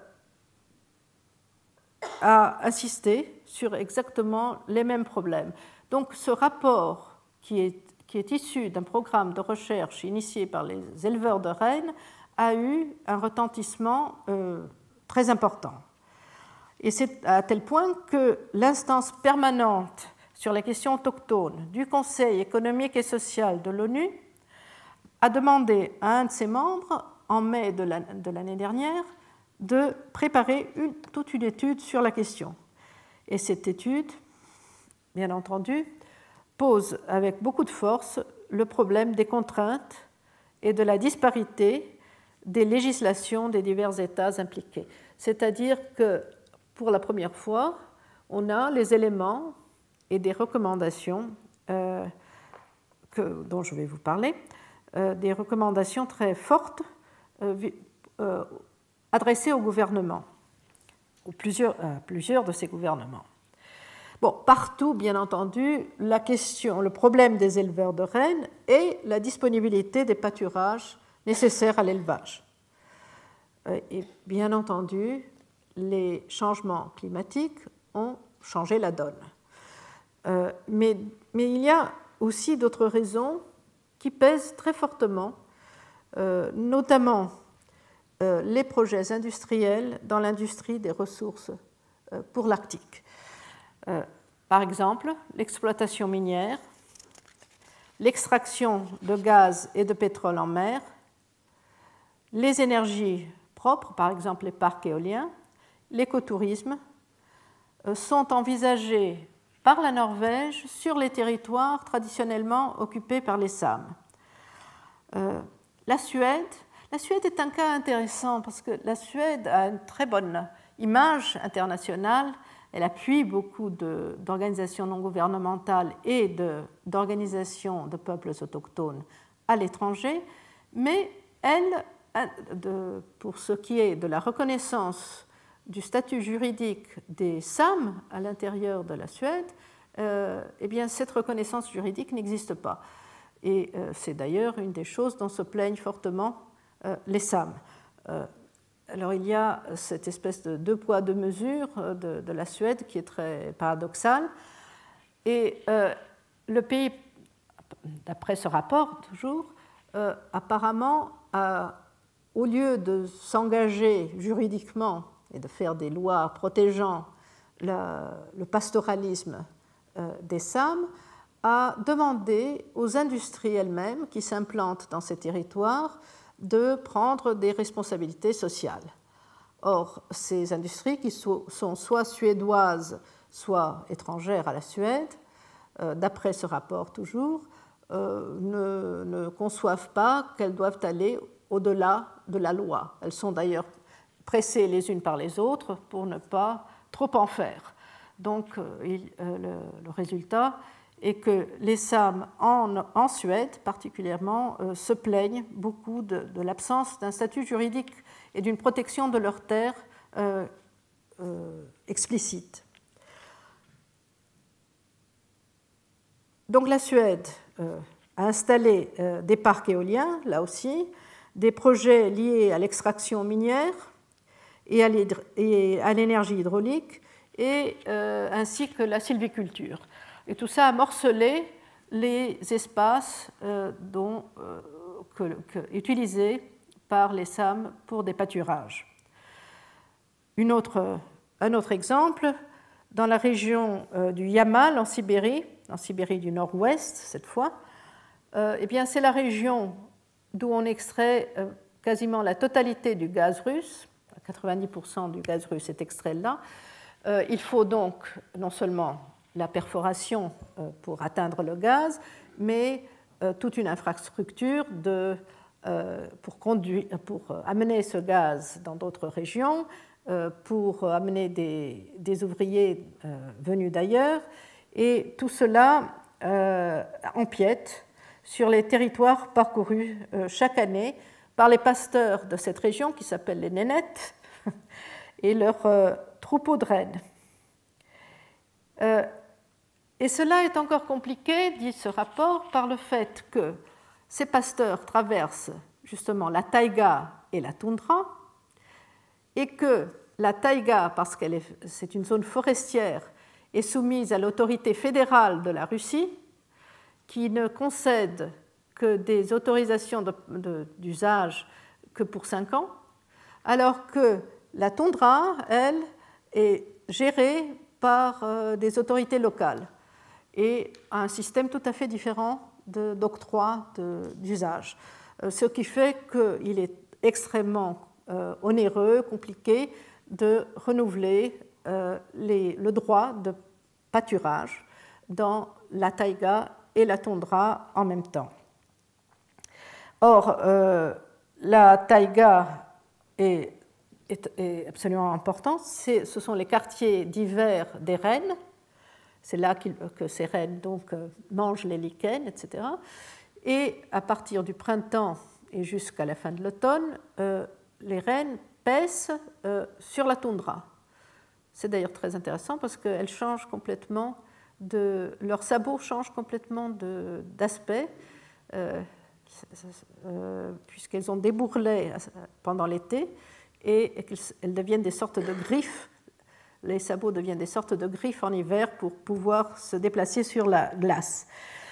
insisté sur exactement les mêmes problèmes. Donc ce rapport, qui est issu d'un programme de recherche initié par les éleveurs de rennes, a eu un retentissement très important. Et c'est à tel point que l'instance permanente sur les questions autochtones du Conseil économique et social de l'ONU a demandé à un de ses membres, en mai de l'année dernière, de préparer toute une étude sur la question. Et cette étude, bien entendu, pose avec beaucoup de force le problème des contraintes et de la disparité des législations des divers États impliqués. C'est-à-dire que, pour la première fois, on a les éléments et des recommandations dont je vais vous parler, des recommandations très fortes adressées au gouvernement, à plusieurs de ces gouvernements. Bon, partout, bien entendu, le problème des éleveurs de rennes est la disponibilité des pâturages nécessaires à l'élevage. Et bien entendu, les changements climatiques ont changé la donne. Mais il y a aussi d'autres raisons qui pèsent très fortement, notamment les projets industriels dans l'industrie des ressources pour l'Arctique. Par exemple, l'exploitation minière, l'extraction de gaz et de pétrole en mer, les énergies propres, par exemple les parcs éoliens, l'écotourisme, sont envisagés par la Norvège sur les territoires traditionnellement occupés par les Sâmes. La Suède est un cas intéressant parce que la Suède a une très bonne image internationale. Elle appuie beaucoup d'organisations non gouvernementales et d'organisations de peuples autochtones à l'étranger, mais elle, pour ce qui est de la reconnaissance du statut juridique des Sâmes à l'intérieur de la Suède, eh bien, cette reconnaissance juridique n'existe pas. Et c'est d'ailleurs une des choses dont se plaignent fortement les Sâmes. Alors il y a cette espèce de deux poids, deux mesures de la Suède qui est très paradoxale. Et le pays, d'après ce rapport toujours, apparemment, au lieu de s'engager juridiquement et de faire des lois protégeant le pastoralisme des Sâmes, a demandé aux industries elles-mêmes qui s'implantent dans ces territoires de prendre des responsabilités sociales. Or, ces industries qui sont soit suédoises, soit étrangères à la Suède, d'après ce rapport toujours, ne conçoivent pas qu'elles doivent aller au-delà de la loi. Elles sont d'ailleurs pressées les unes par les autres pour ne pas trop en faire. Donc, le résultat est que les Sâmes en Suède, particulièrement, se plaignent beaucoup de l'absence d'un statut juridique et d'une protection de leurs terres explicite. Donc la Suède a installé des parcs éoliens, là aussi, des projets liés à l'extraction minière et à l'énergie hydraulique, ainsi que la sylviculture. Et tout ça a morcelé les espaces utilisés par les SAM pour des pâturages. Un autre exemple, dans la région du Yamal, en Sibérie du Nord-Ouest cette fois, eh bien, c'est la région d'où on extrait quasiment la totalité du gaz russe. 90% du gaz russe est extrait là. Il faut donc non seulement la perforation pour atteindre le gaz, mais toute une infrastructure pour amener ce gaz dans d'autres régions, pour amener des ouvriers venus d'ailleurs, et tout cela empiète sur les territoires parcourus chaque année par les pasteurs de cette région qui s'appellent les Nénettes et leurs troupeaux de rennes. Et cela est encore compliqué, dit ce rapport, par le fait que ces pasteurs traversent justement la taïga et la toundra, et que la taïga, parce que c'est une zone forestière, est soumise à l'autorité fédérale de la Russie, qui ne concède que des autorisations d'usage que pour 5 ans, alors que la toundra, elle, est gérée par des autorités locales et a un système tout à fait différent d'octroi d'usage. Ce qui fait qu'il est extrêmement onéreux, compliqué de renouveler le droit de pâturage dans la taïga et la toundra en même temps. Or, la taïga est absolument importante. Ce sont les quartiers d'hiver des rennes. C'est là que ces rennes donc, mangent les lichens, etc. Et à partir du printemps et jusqu'à la fin de l'automne, les rennes paissent sur la toundra. C'est d'ailleurs très intéressant parce qu'elles changent complètement leurs sabots changent complètement d'aspect, puisqu'elles ont des bourrelets pendant l'été et qu'elles deviennent des sortes de griffes. Les sabots deviennent des sortes de griffes en hiver pour pouvoir se déplacer sur la glace.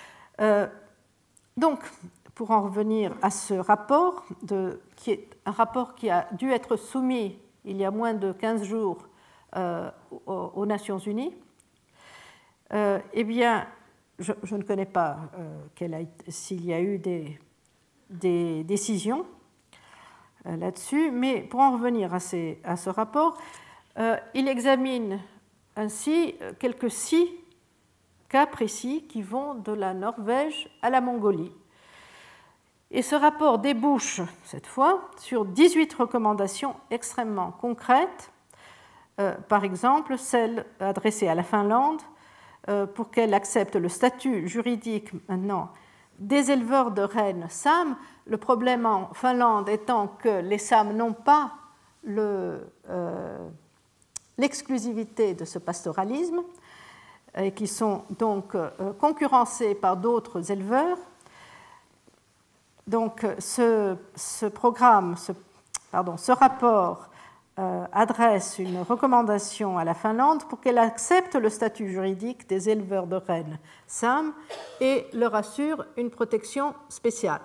Donc, pour en revenir à ce rapport, qui est un rapport qui a dû être soumis il y a moins de 15 jours aux Nations Unies, eh bien, je ne connais pas s'il y a eu des décisions là-dessus, mais pour en revenir à ce rapport, il examine ainsi quelques 6 cas précis qui vont de la Norvège à la Mongolie. Et ce rapport débouche, cette fois, sur 18 recommandations extrêmement concrètes, par exemple celle adressée à la Finlande pour qu'elle accepte le statut juridique maintenant des éleveurs de rennes SAM. Le problème en Finlande étant que les SAM n'ont pas l'exclusivité de ce pastoralisme et qui sont donc concurrencés par d'autres éleveurs. Donc ce rapport adresse une recommandation à la Finlande pour qu'elle accepte le statut juridique des éleveurs de rennes SAM et leur assure une protection spéciale.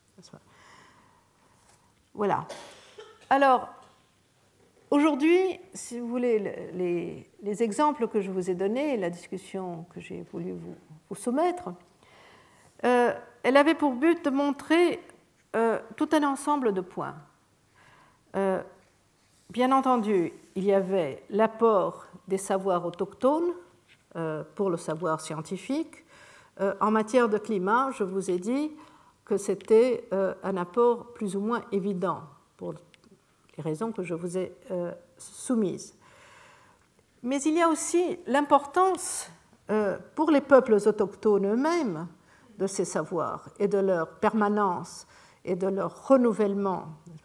Voilà. Alors, aujourd'hui, si vous voulez, les exemples que je vous ai donnés et la discussion que j'ai voulu vous soumettre, elle avait pour but de montrer tout un ensemble de points. Bien entendu, il y avait l'apport des savoirs autochtones pour le savoir scientifique. En matière de climat, je vous ai dit que c'était un apport plus ou moins évident pour les raisons que je vous ai soumises. Mais il y a aussi l'importance pour les peuples autochtones eux-mêmes de ces savoirs et de leur permanence et de leur renouvellement.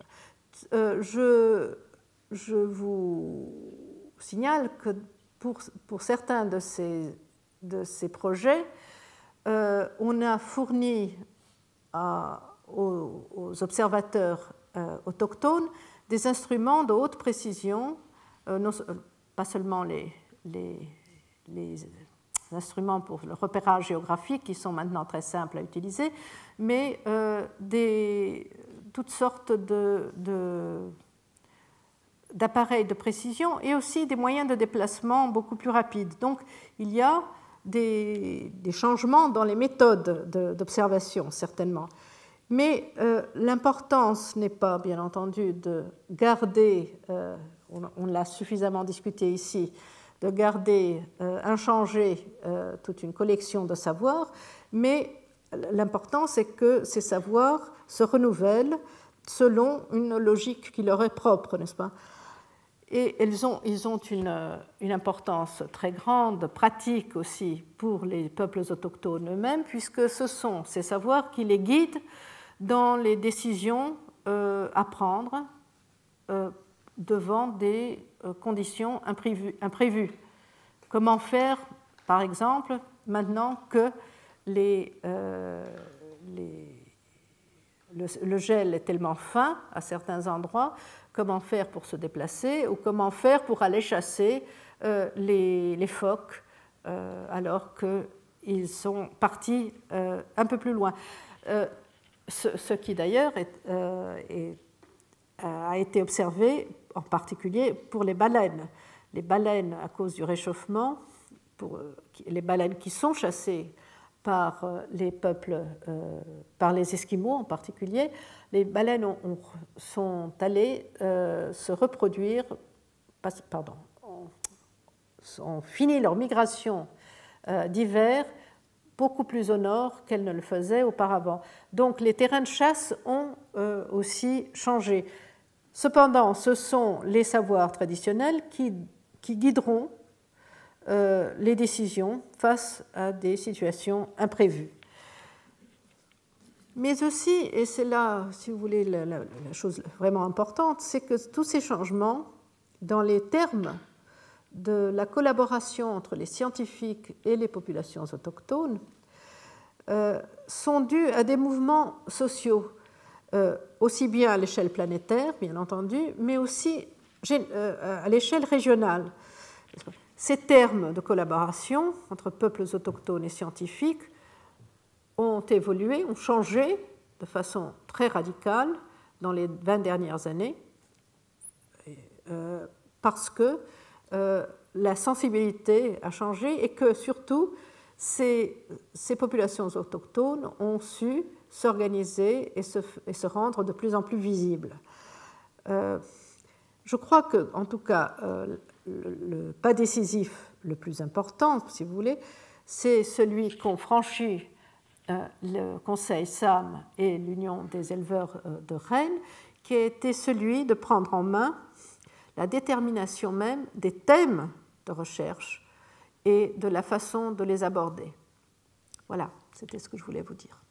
Je vous signale que pour certains de ces projets, on a fourni à aux observateurs autochtones des instruments de haute précision, pas seulement les instruments pour le repérage géographique qui sont maintenant très simples à utiliser, mais toutes sortes d'appareils de précision et aussi des moyens de déplacement beaucoup plus rapides. Donc il y a des changements dans les méthodes d'observation, certainement. Mais l'importance n'est pas, bien entendu, de garder, on l'a suffisamment discuté ici, de garder inchangé toute une collection de savoirs, mais l'important, c'est que ces savoirs se renouvellent selon une logique qui leur est propre, n'est-ce pas? Et ils ont une importance très grande, pratique aussi, pour les peuples autochtones eux-mêmes, puisque ce sont ces savoirs qui les guident dans les décisions à prendre devant des conditions imprévues. Comment faire, par exemple, maintenant que le gel est tellement fin à certains endroits, comment faire pour se déplacer ou comment faire pour aller chasser les phoques alors qu'ils sont partis un peu plus loin. Ce qui d'ailleurs a été observé en particulier pour les baleines. Les baleines, à cause du réchauffement, les baleines qui sont chassées par les peuples, par les Esquimaux en particulier, les baleines sont allées se reproduire, ont fini leur migration d'hiver beaucoup plus au nord qu'elles ne le faisaient auparavant. Donc les terrains de chasse ont aussi changé. Cependant, ce sont les savoirs traditionnels qui guideront les décisions face à des situations imprévues. Mais aussi, et c'est là, si vous voulez, la chose vraiment importante, c'est que tous ces changements, dans les termes de la collaboration entre les scientifiques et les populations autochtones, sont dus à des mouvements sociaux, aussi bien à l'échelle planétaire, bien entendu, mais aussi à l'échelle régionale. Ces termes de collaboration entre peuples autochtones et scientifiques ont évolué, ont changé de façon très radicale dans les 20 dernières années, parce que la sensibilité a changé et que surtout ces populations autochtones ont su s'organiser et se rendre de plus en plus visibles. Je crois que, en tout cas, le pas décisif le plus important, si vous voulez, c'est celui qu'ont franchi le Conseil SAM et l'Union des éleveurs de Rennes, qui a été celui de prendre en main la détermination même des thèmes de recherche et de la façon de les aborder. Voilà, c'était ce que je voulais vous dire.